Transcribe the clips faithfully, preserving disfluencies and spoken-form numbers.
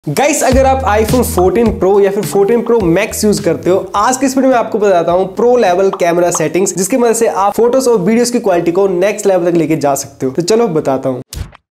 Guys, अगर आप iPhone fourteen pro या फिर फोर्टीन प्रो मैक्स यूज करते हो, आज की इस वीडियो में आपको बताता हूं प्रो लेवल कैमरा सेटिंग्स, जिसकी मदद से आप फोटोज और वीडियोस की क्वालिटी को नेक्स्ट लेवल तक लेके जा सकते हो। तो चलो बताता हूं।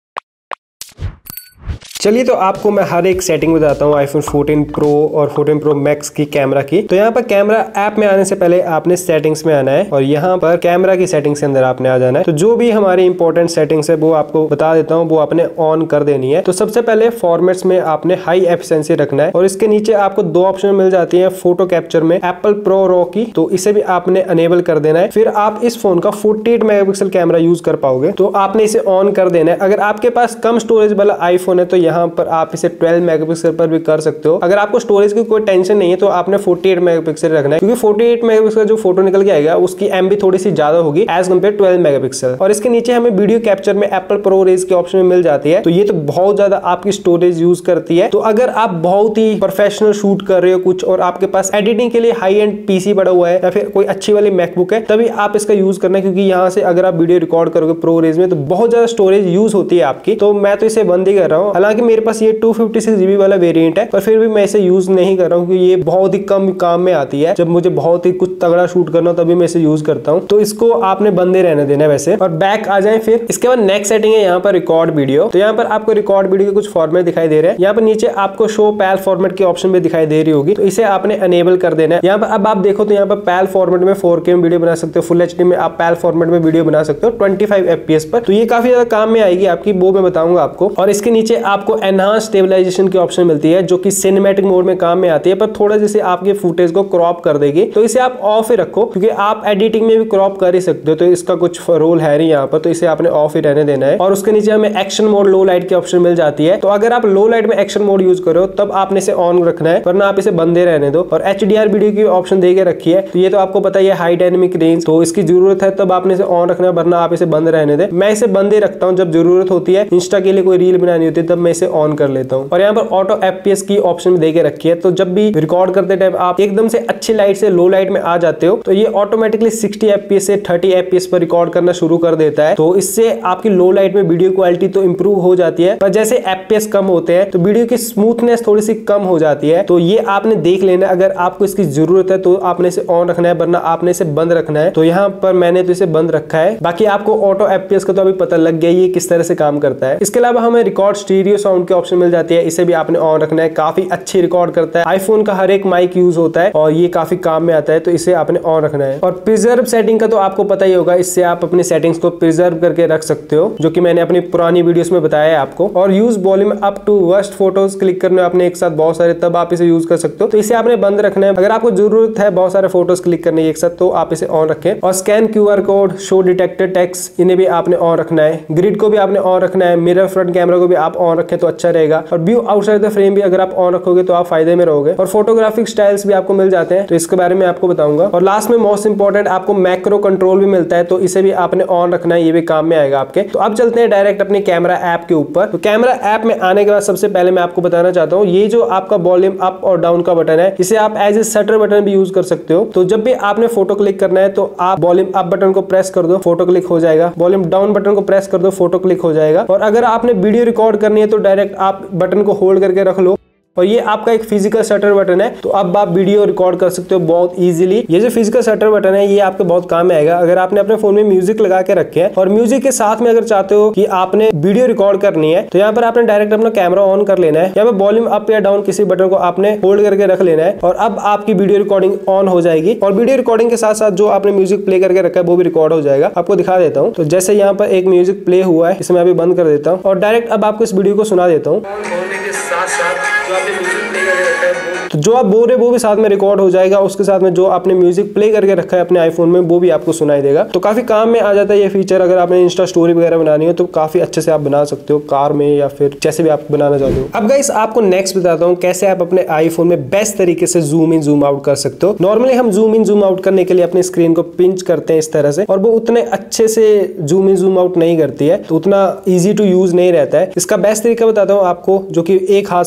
चलिए, तो आपको मैं हर एक सेटिंग बताता हूँ आईफोन फोर्टीन प्रो और फोर्टीन प्रो मैक्स की कैमरा की। तो यहाँ पर कैमरा ऐप में आने से पहले आपने सेटिंग्स में आना है और यहाँ पर कैमरा की सेटिंग्स के अंदर आपने आ जाना है। तो जो भी हमारी इंपॉर्टेंट सेटिंग्स है वो आपको बता देता हूँ, वो आपने ऑन कर देनी है। तो सबसे पहले फॉर्मेट्स में आपने हाई एफिशिएंसी रखना है और इसके नीचे आपको दो ऑप्शन मिल जाती है फोटो कैप्चर में, एप्पल प्रो रॉ की, तो इसे भी आपने अनेबल कर देना है। फिर आप इस फोन का forty eight megapixel camera use कर पाओगे, तो आपने इसे ऑन कर देना है। अगर आपके पास कम स्टोरेज वाला आईफोन है तो यहाँ पर आप इसे ट्वेल्व मेगापिक्सल पर भी कर सकते हो। अगर आपको स्टोरेज की कोई टेंशन नहीं है तो आपने फोर्टी एट मेगापिक्सल रखना है, क्योंकि फोर्टी एट मेगापिक्सल जो फोटो निकल के आएगा उसकी एमबी थोड़ी सी ज्यादा होगी एज कम्पेयर ट्वेल्व मेगापिक्सल। और इसके नीचे हमें वीडियो कैप्चर में एप्पल प्रो रेज के ऑप्शन में मिल जाती है, तो ये तो बहुत ज्यादा आपकी स्टोरेज यूज करती है। तो अगर आप बहुत ही प्रोफेशनल शूट कर रहे हो कुछ और आपके पास एडिटिंग के लिए हाई एंड पीसी पड़ा हुआ है या फिर कोई अच्छी वाली मैकबुक है, तभी आप इसका यूज करना है, क्योंकि यहाँ से अगर आप वीडियो रिकॉर्ड करोगे प्रो रेज में तो बहुत ज्यादा स्टोरेज यूज होती है आपकी। तो मैं तो इसे बंद ही कर रहा हूँ। हालांकि मेरे पास ये टू फिफ्टी सिक्स जीबी वाला वेरिएंट है, पर फिर भी मैं इसे यूज नहीं कर रहा हूँ, क्योंकि ये बहुत ही कम काम में आती है। जब मुझे बहुत ही कुछ तगड़ा शूट करना हो तभी मैं इसे यूज करता हूँ। तो इसको आपने बंद ही रहने देना है वैसे। और बैक आ जाए फिर इसके बाद नेक्स्ट सेटिंग है यहाँ पर रिकॉर्ड वीडियो। तो यहाँ पर आपको रिकॉर्ड वीडियो के कुछ फॉर्मेट दिखाई दे रहे हैं। यहाँ पर नीचे आपको शो पैल फॉर्मेट की ऑप्शन भी दिखाई दे रही होगी, तो इसे आपने अनेबल कर देना है। यहाँ पर अब आप देखो तो यहाँ पर पैल फॉर्मेट में फोर के में वीडियो बना सकते हो, फुल एचडी में आप पैल फॉर्मेट में वीडियो बना सकते हो ट्वेंटी फाइव एफपीएस पर। तो ये काफी ज्यादा काम में आएगी आपकी, वो मैं बताऊंगा आपको। और इसके नीचे आपको एनहांस स्टेबलाइजेशन की ऑप्शन मिलती है, जो कि सिनेमैटिक मोड में काम में आती है, पर थोड़ा जैसे आपके फुटेज को क्रॉप कर देगी। तो इसे आप ऑफ ही रखो, क्योंकि आप एडिटिंग में भी क्रॉप कर ही सकते हो, तो इसका कुछ रोल है नहीं यहाँ पर, तो इसे आपने ऑफ ही रहने देना है। और उसके नीचे हमें एक्शन मोड लो लाइट की ऑप्शन मिल जाती है। तो अगर आप लो लाइट में एक्शन मोड यूज करो तब आपने इसे ऑन रखना है, वरना आप इसे बंदे रहने दो। और एचडीआर वीडियो की ऑप्शन दे के रखी है, तो ये तो आपको पता है हाई डायनेमिक रेंज, तो इसकी जरूरत है तब आपने इसे ऑन रखना है, वरना आप इसे बंद रहने दे। मैं इसे बंद ही रखता हूँ, जब जरूरत होती है, इंस्टा के लिए कोई रील बनानी होती है तब मैं इसे ऑन कर लेता हूँ। और यहाँ पर ऑटो एफपीएस की ऑप्शन दे के रखी है, तो जब भी रिकॉर्ड करते टाइम आप एकदम से अच्छी लाइट से लो लाइट में आ जाते हो तो ये ऑटोमेटिकली सिक्सटी एफपीएस से थर्टी एफपीएस पर रिकॉर्ड करना शुरू कर देता है। तो इससे आपकी लो लाइट में वीडियो क्वालिटी तो इंप्रूव हो जाती है, पर जैसे एफपीएस कम होते हैं तो वीडियो की स्मूथनेस थोड़ी सी कम हो जाती है। तो ये आपने देख लेना, अगर आपको इसकी जरूरत है तो आपने इसे ऑन रखना है, वरना आपने इसे बंद रखना है। तो यहाँ पर मैंने तो इसे बंद रखा है। बाकी आपको ऑटो एफपीएस का तो अभी पता लग गया ये किस तरह से काम करता है। इसके अलावा हमें रिकॉर्ड स्टीरियो साउंड की ऑप्शन मिल जाती है, इसे भी आपने ऑन रखना है। काफी अच्छी रिकॉर्ड करता है, आईफोन का हर एक माइक यूज होता है और ये काफी काम में आता है, तो इसे आपने ऑन रखना है। और प्रिजर्व सेटिंग का तो आपको पता ही होगा, इससे आप अपने सेटिंग्स को प्रिजर्व करके रख सकते हो, जो कि मैंने अपनी पुरानी वीडियोस में बताया है आपको। और use volume up to burst photos click करने आपने एक साथ बहुत सारे, तब आप इसे यूज कर सकते हो, तो इसे आपने बंद रखना है। अगर आपको जरूरत है बहुत सारे फोटोज क्लिक करने एक साथ, तो आप इसे ऑन रखें। और scan QR code, show detected text, इन्हें भी आपने ऑन रखना है। ग्रिड को भी आपने ऑन रखना है। मिरर फ्रंट कैमरा को भी आप ऑन रखें तो अच्छा रहेगा। और व्यू आउटसाइड द फ्रेम भी अगर आप ऑन रखोगे तो आप फायदे में रहोगे। और फोटोग्राफिक स्टाइल्स भी आपको मिल जाते हैं, तो इसके बारे में आपको बताऊंगा। और लास्ट में मोस्ट इंपॉर्टेंट आपको मैक्रो कंट्रोल भी मिलता है, तो इसे भी आपने ऑन रखना है, ये भी काम में आएगा आपके। तो अब चलते हैं डायरेक्ट अपने कैमरा ऐप के ऊपर। तो कैमरा ऐप में आने के बाद सबसे पहले मैं आपको बताना चाहता हूँ, ये जो आपका वॉल्यूम अप और डाउन का बटन है, इसे आप एज ए शटर बटन भी यूज कर सकते हो। तो जब भी आपने फोटो क्लिक करना है तो आप वॉल्यूम अप बटन को प्रेस कर दो, फोटो क्लिक हो जाएगा। वॉल्यूम डाउन बटन को प्रेस कर दो, फोटो क्लिक हो जाएगा। और अगर आपने वीडियो रिकॉर्ड करनी है तो डायरेक्ट आप बटन को होल्ड करके रख लो, और ये आपका एक फिजिकल शटर बटन है, तो अब आप वीडियो रिकॉर्ड कर सकते हो बहुत इजीली। ये जो फिजिकल शटर बटन है ये आपके बहुत काम में आएगा अगर आपने अपने फोन में म्यूजिक लगा के रखे हैं, और म्यूजिक के साथ में अगर चाहते हो कि आपने वीडियो रिकॉर्ड करनी है, तो यहाँ पर आपने डायरेक्ट अपना कैमरा ऑन कर लेना है। यहाँ पे वॉल्यूम अप या डाउन किसी बटन को आपने होल्ड करके रख लेना है, और अब आपकी वीडियो रिकॉर्डिंग ऑन हो जाएगी। और वीडियो रिकॉर्डिंग के साथ साथ जो आपने म्यूजिक प्ले करके रखा है वो भी रिकॉर्ड हो जाएगा। आपको दिखा देता हूँ। तो जैसे यहाँ पर एक म्यूजिक प्ले हुआ है, इसे मैं अभी बंद कर देता हूँ और डायरेक्ट अब आपको इस वीडियो को सुना देता हूँ। तो जो आप बोल रहे वो भी साथ में रिकॉर्ड हो जाएगा, उसके साथ में जो आपने म्यूजिक प्ले करके रखा है अपने आईफोन में वो भी आपको सुनाई देगा। तो काफी काम में आ जाता है ये फीचर। अगर आपने इंस्टा स्टोरी वगैरह बनानी हो तो काफी अच्छे से आप बना सकते हो, कार में या फिर जैसे भी आप बनाना चाहते हो। अब गाइस आपको नेक्स्ट बताता हूँ कैसे आप अपने आईफोन में बेस्ट तरीके से जूम इन जूम आउट कर सकते हो। नॉर्मली हम जूम इन जूम आउट करने के लिए अपनी स्क्रीन को पिंच करते हैं इस तरह से, और वो उतने अच्छे से जूम इन जूम आउट नहीं करती है, तो उतना ईजी टू यूज नहीं रहता है। इसका बेस्ट तरीका बताता हूँ आपको, जो कि एक हाथ से भी आप यूज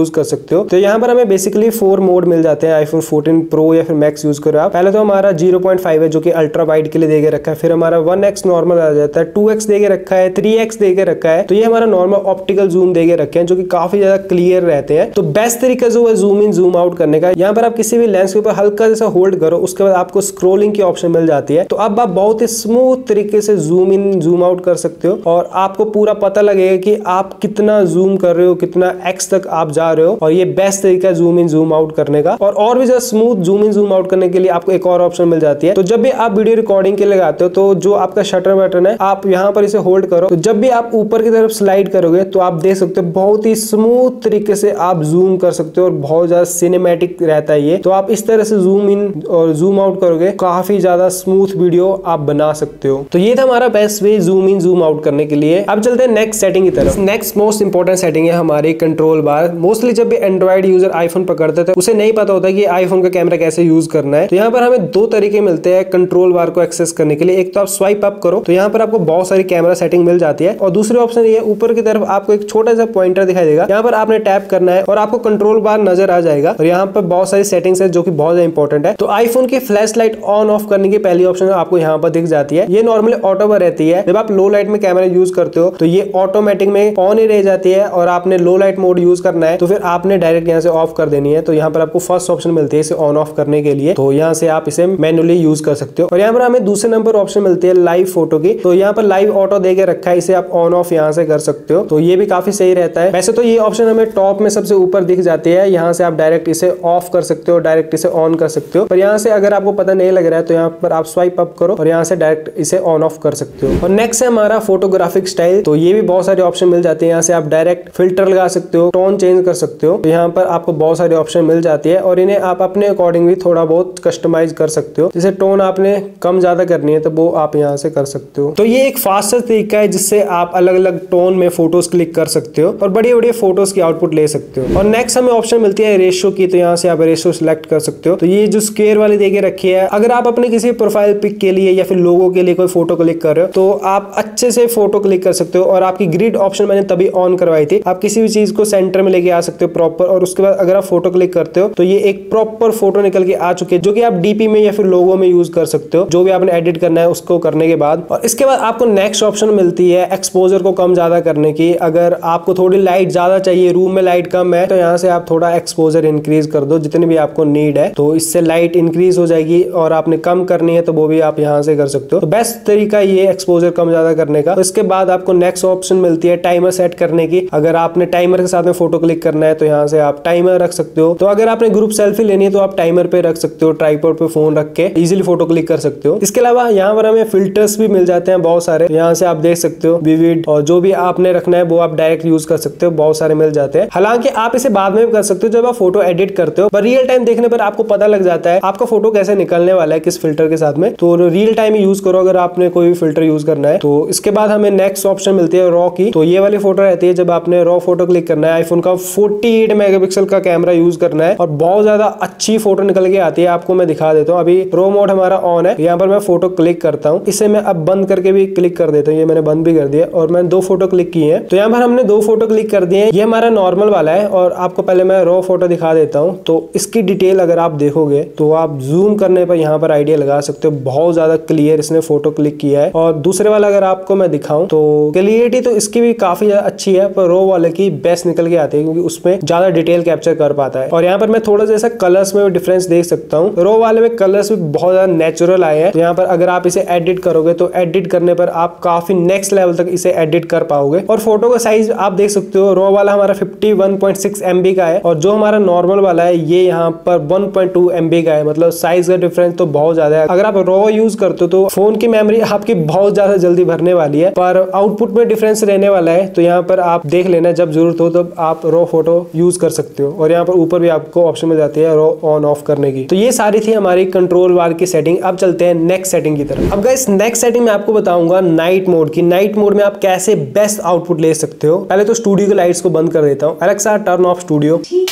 यूज कर सकते हो। तो यहाँ पर हमें बेसिकली फोर मोड मिल जाते हैं आईफोन फोर्टीन प्रो या फिर मैक्स यूज करो आप। पहले तो हमारा जीरो पॉइंट फाइव है जो कि अल्ट्रा वाइड के लिए देके रखा है, फिर हमारा वन एक्स नॉर्मल आ जाता है, टू एक्स देके रखा है, थ्री एक्स देके रखा है। तो ये हमारा नॉर्मल ऑप्टिकल जूम देके रखे हैं जो कि काफी ज्यादा क्लियर रहते हैं। तो बेस्ट तरीका जो है जूम इन जूम आउट करने का, यहाँ पर आप किसी भी लेंस के ऊपर हल्का जैसा होल्ड करो, उसके बाद आपको स्क्रोलिंग की ऑप्शन मिल जाती है। तो अब आप बहुत ही स्मूथ तरीके से जूम इन जूम आउट कर सकते हो और आपको पूरा पता लगेगा कि आप कितना जूम कर रहे हो, कितना एक्स तक आप जा रहे हो। और ये बेस्ट तरीका है जूम इन जूम आउट करने का। और और भी ज्यादा smooth zoom in zoom out करने के लिए आपको एक और ऑप्शन मिल जाती है। तो जब भी आप वीडियो रिकॉर्डिंग के लिए लगाते हो तो जो आपका शटर बटन है आप यहाँ पर इसे होल्ड करो, तो जब भी आप ऊपर की तरफ स्लाइड करोगे तो आप देख सकते हो बहुत ही स्मूथ तरीके से आप जूम कर सकते हो और बहुत ज्यादा सिनेमैटिक रहता है ये। तो आप इस तरह से जूम इन और जूम आउट करोगे, काफी ज्यादा स्मूथ वीडियो आप बना सकते हो। तो ये था हमारा best way zoom in zoom out करने के लिए। अब चलते हैं नेक्स्ट सेटिंग की तरफ। नेक्स्ट मोस्ट इंपॉर्टेंट सेटिंग है हमारी कंट्रोल बार। मोस्टली जब भी एंड्रॉइड यूजर आईफोन पकड़ते थे उसे नहीं पता होता कि आईफोन का कैमरा कैसे यूज करना है। तो यहाँ पर हमें दो तरीके मिलते हैं कंट्रोल बार को एक्सेस करने के लिए। एक तो आप स्वाइप अप करो तो यहाँ पर आपको बहुत सारी कैमरा सेटिंग मिल जाती है, और दूसरी ऑप्शन ये ऊपर की तरफ आपको एक छोटा सा पॉइंटर दिखाई देगा, यहाँ पर आपने टैप करना है और आपको कंट्रोल बार नजर आ जाएगा। और यहाँ पर बहुत सारी सेटिंग्स है जो कि बहुत ज्यादा इंपॉर्टेंट है। तो आईफोन की फ्लैश लाइट ऑन ऑफ करने की पहली ऑप्शन आपको यहाँ पर दिख जाती है। ये नॉर्मली ऑटो पर रहती है। जब आप लो लाइट में कैमरा यूज करते हो तो ये ऑटोमेटिक में ऑन ही रह जाती है, और आपने लो लाइट मोड यूज करना है तो फिर आपने डायरेक्ट यहाँ से ऑफ कर देनी है। तो यहाँ पर आपको फर्स्ट ऑप्शन मिलती है इसे ऑन ऑफ करने के लिए, तो यहाँ से आप इसे मैन्युअली यूज कर सकते हो। और यहाँ पर हमें दूसरे नंबर ऑप्शन मिलती है लाइव फोटो की। तो यहाँ पर लाइव ऑटो देके रखा है, इसे आप ऑन ऑफ यहाँ से कर सकते हो। तो ये भी काफी सही रहता है। वैसे तो ये ऑप्शन हमें टॉप में सबसे ऊपर दिख जाती है, यहाँ से आप डायरेक्ट इसे ऑफ कर सकते हो, डायरेक्ट इसे ऑन कर सकते हो। पर यहाँ से अगर आपको पता नहीं लग रहा है तो यहाँ पर आप स्वाइप अप करो और यहाँ से डायरेक्ट इसे ऑन ऑफ कर सकते हो। और नेक्स्ट है हमारा फोटोग्राफिक स्टाइल। तो ये भी बहुत सारे ऑप्शन मिल जाते हैं। यहाँ से आप डायरेक्ट फिल्टर लगा सकते हो, टोन चेंज कर सकते हो। तो यहाँ पर आपको बहुत सारे ऑप्शन मिल जाती है और इन्हें आप अपने अकॉर्डिंग भी थोड़ा बहुत कस्टमाइज कर सकते हो। जैसे टोन आपने कम ज्यादा करनी है तो वो आप यहाँ से कर सकते हो। तो ये एक फास्टर तरीका है जिससे आप अलग अलग टोन में फोटोज क्लिक कर सकते हो और बड़ी बड़ी फोटोज की आउटपुट ले सकते हो। और नेक्स्ट हमें ऑप्शन मिलती है रेशियो की। तो यहाँ से आप रेशियो सिलेक्ट कर सकते हो। तो ये जो स्क्वायर वाली देके रखी है, अगर आप अपने किसी प्रोफाइल पिक के लिए या फिर लोगो के लिए कोई फोटो क्लिक कर रहे हो तो आप अच्छे से फोटो क्लिक कर सकते हो। और आपकी ग्रिड ऑप्शन मैंने तभी ऑन करवाई थी। आप किसी भी चीज को सेंटर में लेके आ सकते हो प्रॉपर, और उसके बाद अगर आप फोटो क्लिक करते हो तो ये एक प्रॉपर फोटो निकल के आ चुकी है जो कि आप डीपी में या फिर लोगो में यूज कर सकते हो, जो भी आपने एडिट करना है उसको करने के बाद। और इसके बाद आपको नेक्स्ट ऑप्शन मिलती है एक्सपोजर को कम ज्यादा करने की। अगर आपको थोड़ी लाइट ज्यादा चाहिए, रूम में लाइट कम है, तो यहाँ से आप थोड़ा एक्सपोजर इंक्रीज कर दो जितनी भी आपको नीड है। तो इससे लाइट इंक्रीज हो जाएगी, और आपने कम करनी है तो वो भी आप यहाँ से कर सकते हो। तो बेस्ट तरीका ये एक्सपोजर कम ज्यादा करने का। तो इसके बाद आपको नेक्स्ट ऑप्शन मिलती है टाइमर सेट करने की। अगर आपने टाइमर के साथ में फोटो क्लिक करना है तो यहाँ से आप टाइमर रख सकते हो। तो अगर आपने ग्रुप सेल्फी लेनी है तो आप टाइमर पे रख सकते हो, ट्राइपॉड पे फोन रख के इजीली फोटो क्लिक कर सकते हो। इसके अलावा यहाँ पर हमें फिल्टर्स भी मिल जाते हैं बहुत सारे। यहाँ से आप देख सकते हो विविड, और जो भी आपने रखना है वो आप डायरेक्ट यूज कर सकते हो, बहुत सारे मिल जाते हैं। हालांकि आप इसे बाद में भी कर सकते हो जब आप फोटो एडिट करते हो, पर रियल टाइम देखने पर आपको पता लग जाता है आपका फोटो कैसे निकलने वाला है किस फिल्टर के साथ में। तो रियल टाइम यूज करो अगर आपने कोई भी फिल्टर यूज करना है। तो इसके बाद हमें नेक्स्ट ऑप्शन मिलती है रॉ की। तो ये वाली फोटो रहती है जब आपने रॉ फोटो क्लिक करना है, आईफोन का अड़तालीस मेगापिक्सल का कैमरा यूज करना है और बहुत ज्यादा अच्छी फोटो निकल के आती है। आपको मैं दिखा देता हूँ, अभी रॉ मोड हमारा ऑन है, यहाँ पर मैं फोटो क्लिक करता हूँ। इसे मैं अब बंद करके भी क्लिक कर देता हूँ। ये मैंने बंद भी कर दिया और मैंने दो फोटो क्लिक किए हैं। तो यहाँ पर हमने दो फोटो क्लिक कर दिए हैं। ये हमारा नॉर्मल वाला है, और आपको पहले मैं रॉ फोटो दिखा देता हूँ। तो इसकी डिटेल अगर आप देखोगे तो आप जूम करने पर यहाँ पर आइडिया लगा सकते हो, बहुत ज्यादा क्लियर इसने फोटो क्लिक किया है। और दूसरे वाला अगर आपको मैं दिखाऊं तो क्लियरिटी तो इसकी भी काफी ज्यादा अच्छी है, पर रॉ वाले की बेस्ट निकल के आती है क्योंकि उसमें ज्यादा डिटेल कैप्चर कर पाता है। और यहाँ पर मैं थोड़ा जैसा कलर्स में डिफरेंस देख सकता हूँ। रॉ वाले में कलर्स भी बहुत ज्यादा नेचुरल आए हैं। तो यहाँ पर अगर आप इसे एडिट करोगे तो एडिट करने पर आप काफी नेक्स्ट लेवल तक इसे एडिट कर पाओगे। और फोटो का साइज आप देख सकते हो, रॉ वाला हमारा इक्यावन पॉइंट सिक्स एमबी का है, और जो हमारा नॉर्मल वाला है ये यहाँ पर वन पॉइंट टू एमबी का है। मतलब साइज का डिफरेंस तो बहुत ज्यादा है। अगर आप रॉ यूज करते हो तो फोन की मेमोरी आपकी बहुत ज्यादा जल्दी भरने वाली है, पर आउटपुट में डिफरेंस रहने वाला है। तो यहाँ पर आप देख लेना, जब जरूरत हो तब आप रॉ फोटो यूज कर सकते हो। और यहाँ पर ऊपर भी आपको ऑप्शन मिल जाती है रॉ ऑन ऑफ करने की। तो ये सारी थी हमारी कंट्रोल बार की सेटिंग। अब चलते हैं नेक्स्ट सेटिंग की तरफ। अब गाइस नेक्स्ट सेटिंग में आपको बताऊंगा नाइट मोड की। नाइट मोड में आप कैसे बेस्ट आउटपुट ले सकते हो। पहले तो स्टूडियो की लाइट्स को बंद कर देता हूँ। Alexa turn off studio.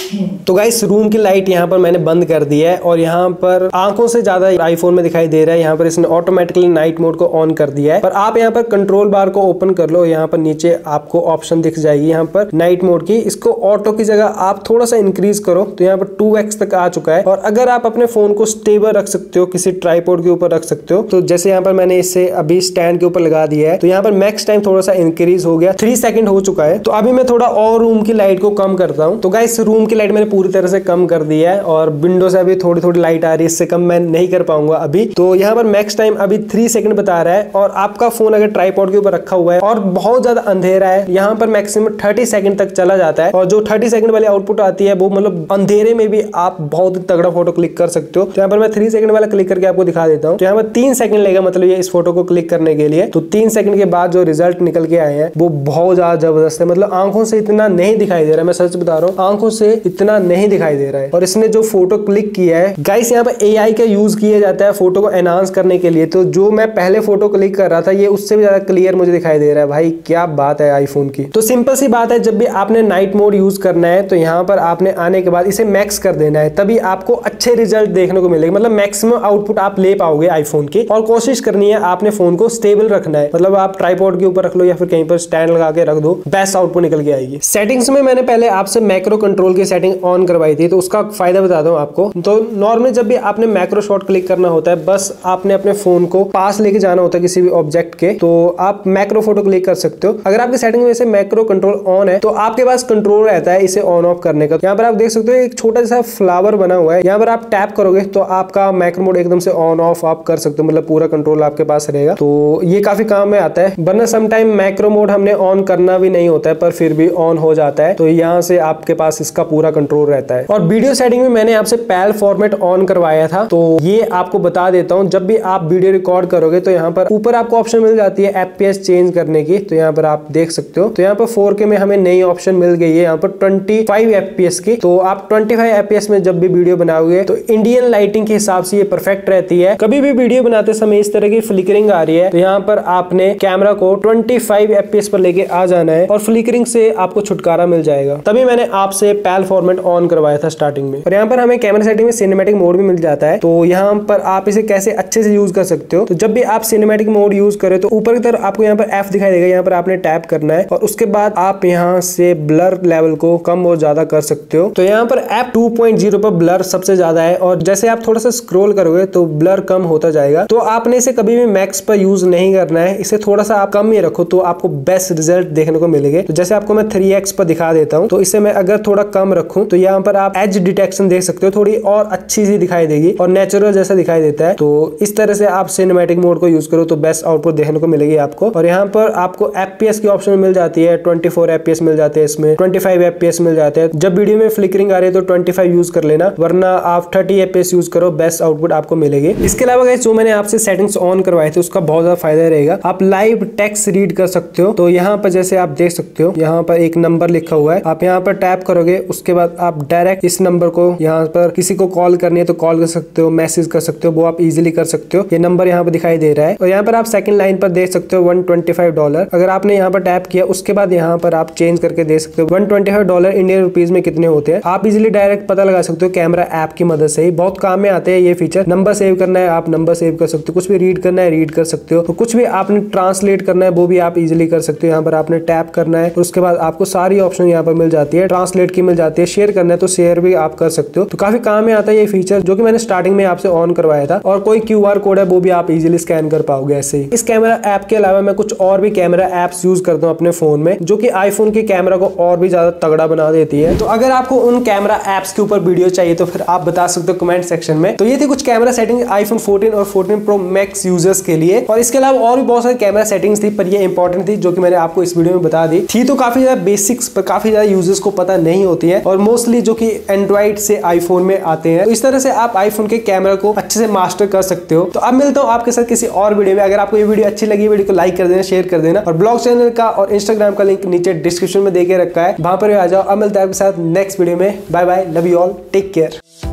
तो गाइस रूम की लाइट यहाँ पर मैंने बंद कर दी है और यहाँ पर आंखों से ज्यादा आईफोन में दिखाई दे रहा है। यहाँ पर इसने ऑटोमेटिकली नाइट मोड को ऑन कर दिया है। पर आप यहाँ पर कंट्रोल बार को ओपन कर लो, यहाँ पर नीचे आपको ऑप्शन दिख जाएगी यहाँ पर नाइट मोड की। इसको ऑटो की जगह आप थोड़ा सा इंक्रीज करो तो यहाँ पर टू एक्स तक आ चुका है। और अगर आप अपने फोन को स्टेबल रख सकते हो, किसी ट्राइपॉड के ऊपर रख सकते हो, तो जैसे यहाँ पर मैंने इसे अभी स्टैंड के ऊपर लगा दिया है तो यहाँ पर मैक्स टाइम थोड़ा सा इंक्रीज हो गया, थ्री सेकंड हो चुका है। तो अभी मैं थोड़ा और रूम की लाइट को कम करता हूँ। तो गाइस रूम की लाइट मैंने पूरी तरह से कम कर दिया है और विंडो से अभी थोड़ी थोड़ी लाइट आ रही है, इससे कम मैं नहीं कर पाऊंगा अभी। तो यहाँ पर मैक्स टाइम अभी थ्री सेकंड बता रहा है। और आपका फोन अगर ट्राइपॉड के ऊपर रखा हुआ है और बहुत ज्यादा अंधेरा है, यहाँ पर मैक्सिमम थर्टी सेकंड तक चला जाता है। और जो थर्टी सेकंड वाली आउटपुट आती है वो मतलब अंधेरे में भी आप बहुत तगड़ा फोटो क्लिक कर सकते हो। तो यहाँ पर मैं थ्री सेकंड वाला क्लिक करके आपको दिखा देता हूँ। तो यहाँ पर तीन सेकंड लगेगा मतलब ये इस फोटो को क्लिक करने के लिए। तो तीन सेकंड के बाद जो रिजल्ट निकल के आए हैं वो बहुत ज्यादा जबरदस्त है। मतलब आंखों से इतना नहीं दिखाई दे रहा है, मैं सच बता रहा हूँ, आंखों से इतना नहीं दिखाई दे रहा है। और इसने जो फोटो क्लिक किया है गाइस, यहाँ पर एआई का यूज किया जाता है फोटो को एनहांस करने के लिए। तो जो मैं पहले फोटो क्लिक कर रहा था ये उससे भी ज्यादा क्लियर मुझे दिखाई दे रहा है। भाई क्या बात है आईफोन की। तो सिंपल सी बात है, जब भी आपने नाइट मोड यूज करना है तो यहाँ पर आपने आने के बाद इसे मैक्स कर देना है, तभी आपको अच्छे रिजल्ट देखने को मिलेगा। मतलब मैक्सिमम आउटपुट आप ले पाओगे आईफोन की। और कोशिश करनी है आपने फोन को स्टेबल रखना है, मतलब आप ट्राइपॉड के ऊपर रख लो या फिर कहीं पर स्टैंड लगा के रख दो, बेस्ट आउटपुट निकल के आएगी। सेटिंग्स में मैंने पहले आपसे मैक्रो कंट्रोल की सेटिंग ऑन करवाई थी, तो उसका फायदा बता दूं आपको। तो नॉर्मली जब भी आपने मैक्रो शॉट क्लिक करना होता है, बस आपने अपने फोन को पास लेके जाना होता है किसी भी ऑब्जेक्ट के, तो आप मैक्रो फोटो क्लिक कर सकते हो। अगर आपकी सेटिंग में से मैक्रो कंट्रोल ऑन है तो आपके पास कंट्रोल रहता है इसे ऑन ऑफ करने का। यहाँ पर आप देख सकते हो एक छोटा सा फ्लावर बना हुआ है, यहाँ पर आप टैप करोगे तो आपका मैक्रो मोड एकदम से ऑन ऑफ आप कर सकते हो, मतलब पूरा कंट्रोल आपके पास रहेगा। तो ये काफी काम में आता है, वरना समटाइम मैक्रो मोड हमने ऑन करना भी नहीं होता है पर फिर भी ऑन हो जाता है। तो यहाँ से आपके पास इसका पूरा कंट्रोल रहता है। और वीडियो सेटिंग में मैंने आपसे पैल फॉर्मेट ऑन करवाया था, तो ये आपको बता देता हूँ। जब भी आप वीडियो रिकॉर्ड करोगे तो यहाँ पर ऊपर आपको ऑप्शन मिल जाती है एफपीएस चेंज करने की, तो यहाँ पर आप देख सकते हो। तो यहाँ पर फोर के में हमें नई ऑप्शन मिल गई है यहाँ पर ट्वेंटी फाइव एफपीएस की। तो आप ट्वेंटी फाइव एफपीएस में जब भी वीडियो बनाओगे तो इंडियन लाइटिंग के हिसाब से ये परफेक्ट रहती है। कभी भी वीडियो बनाते समय इस तरह की फ्लिकरिंग आ रही है तो यहाँ पर आपने कैमरा को ट्वेंटी फाइव एफपीएस पर लेके आ जाना है और फ्लिकरिंग से आपको छुटकारा मिल जाएगा। तभी मैंने आपसे पैल फॉर्मेट ऑन करवाया था स्टार्टिंग में। और यहाँ पर हमें कैमरा सेटिंग में सिनेमैटिक मोड भी मिल जाता है, तो यहाँ पर आप इसे कैसे अच्छे से यूज कर सकते हो। तो जब भी आप सिनेमैटिक मोड यूज करें तो ऊपर की तरफ आपको यहाँ पर एफ दिखाई देगा, यहाँ पर आपने टैप करना है और उसके बाद आप यहाँ से ब्लर लेवल को कम और ज्यादा कर सकते हो। तो यहाँ पर एफ टू पॉइंट ज़ीरो पर ब्लर सबसे ज्यादा है और जैसे आप थोड़ा सा स्क्रॉल करोगे तो ब्लर कम होता जाएगा। तो आपने इसे कभी भी मैक्स पर यूज नहीं करना है, इसे थोड़ा सा आप कम ही रखो तो आपको बेस्ट रिजल्ट देखने को मिलेंगे। तो जैसे आपको मैं थ्री एक्स पर दिखा देता हूँ, तो इसे मैं अगर थोड़ा कम रखूं तो यहाँ पर आप एज डिटेक्शन देख सकते हो, थोड़ी और अच्छी सी दिखाई देगी और नेचुरल जैसा दिखाई देता है। तो इस तरह से आप सिनेमैटिक मोड को यूज करो तो बेस्ट आउटपुट देखने को मिलेगी आपको। और यहाँ पर आपको एफपीएस की ऑप्शन मिल जाती है, ट्वेंटी फोर एफपीएस मिल जाते हैं, इसमें ट्वेंटी फाइव एफपीएस मिल जाते हैं। जब वीडियो में फ्लिकरिंग आ रही है तो ट्वेंटी फाइव यूज कर लेना, वरना आप थर्टी एफपीएस यूज करो, बेस्ट आउटपुट आपको मिलेगी। इसके अलावा गाइस जो मैंने आपसे सेटिंग्स ऑन करवाए थे उसका बहुत ज्यादा फायदा रहेगा। आप लाइव टेक्स्ट रीड कर सकते हो। तो यहाँ पर जैसे आप देख सकते हो यहाँ पर एक नंबर लिखा हुआ है, आप यहाँ पर टैप करोगे, उसके बाद आप डायरेक्ट इस नंबर को यहाँ पर किसी को कॉल करनी है तो कॉल कर सकते हो, मैसेज कर सकते हो, वो आप इजीली कर सकते हो। ये नंबर यहाँ पर दिखाई दे रहा है और यहाँ पर आप सेकंड लाइन पर देख सकते हो वन ट्वेंटी फाइव डॉलर। अगर आपने यहाँ पर टैप किया उसके बाद यहाँ पर आप चेंज करके दे सकते हो one twenty five dollar Indian rupees में कितने होते हैं। आप इजीली डायरेक्ट पता लगा सकते हो कैमरा ऐप की मदद से ही। बहुत काम में आते हैं ये फीचर। नंबर सेव करना है आप नंबर सेव कर सकते हो, कुछ भी रीड करना है रीड कर सकते हो, तो कुछ भी आपने ट्रांसलेट करना है वो भी आप इजीली कर सकते हो। यहाँ पर आपने टैप करना है और उसके बाद आपको सारी ऑप्शन यहाँ पर मिल जाती है, ट्रांसलेट की मिल जाती है, शेयर करना है तो शेयर भी आप कर सकते हो। तो काफी काम में आता है ये फीचर, जो कि मैंने स्टार्टिंग में आपसे ऑन करवाया था। और कोई क्यूआर कोड है वो भी आप इजीली स्कैन कर पाओगे ऐसे ही। इस कैमरा ऐप के अलावा मैं कुछ और भी कैमरा ऐप्स यूज करता हूँ अपने फोन में, जो कि आईफोन के कैमरा को और भी ज्यादा तगड़ा बना देती है। तो अगर आपको उन कैमरा ऐप्स के ऊपर वीडियो चाहिए तो फिर आप बता सकते हो कमेंट सेक्शन में। तो ये थी कुछ कैमरा सेटिंग आईफोन फोर्टीन और फोर्टीन प्रो मैक्स यूजर्स के लिए। और इसके अलावा और भी बहुत सारी कैमरा सेटिंग्स थी, पर ये इंपॉर्टेंट थी जो कि मैंने आपको इस वीडियो में बता दी थी। तो काफी ज्यादा बेसिक्स पर काफी ज्यादा यूजर्स को पता नहीं होती है, और मोस्टली जो कि एंड्रॉइड से आईफोन में आते हैं। तो इस तरह से आप आईफोन के कैमरा को अच्छे से मास्टर कर सकते हो। तो अब मिलता हूँ आपके साथ किसी और वीडियो में। अगर आपको ये वीडियो अच्छी लगी, वीडियो को लाइक कर देना, शेयर कर देना, और ब्लॉग चैनल का और इंस्टाग्राम का लिंक नीचे डिस्क्रिप्शन में देके रखा है, वहां पर आ जाओ। अब मिलता है आपके साथ नेक्स्ट वीडियो में। Bye bye, love you all, take care.